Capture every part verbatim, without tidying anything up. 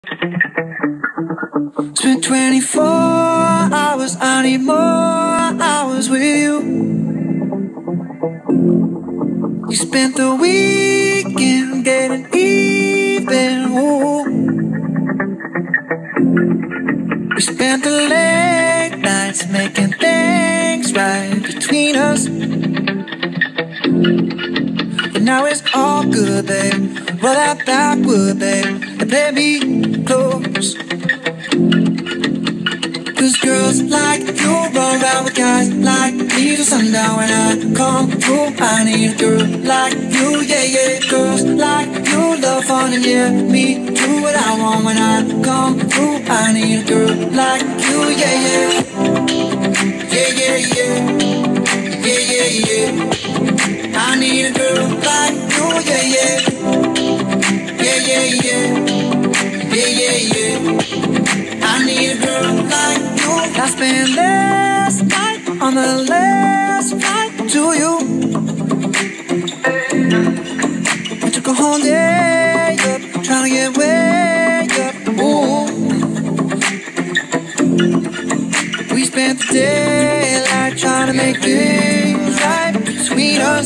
It's been twenty-four hours, I need more hours with you. You spent the weekend getting even, ooh. We spent the late nights making things right between us. But now it's all good, babe. Roll that backward, babe, and play me close. Cause girls like you roll around with guys like me till sundown. When I come through, I need a girl like you, yeah, yeah. Girls like you love fun and yeah, me do what I want. When I come through, I need a girl like you, yeah, yeah. Yeah, yeah, yeah. Yeah, yeah, yeah. I need a girl like you, yeah, yeah. Yeah, yeah, yeah. Yeah, yeah, yeah. I need a girl like you. I spent last night on the last flight to you. We took a whole day up, trying to get way up, ooh. We spent the daylight trying to make things right between us.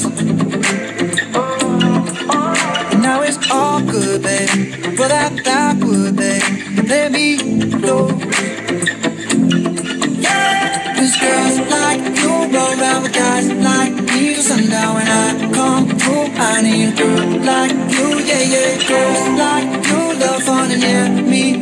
And now it's all good, babe. Roll that backward, babe, and let me go. Cause girls like you roll around with guys like me till sundown. When I come through, I need a girl like you, yeah, yeah. Girls like you love fun and yeah, me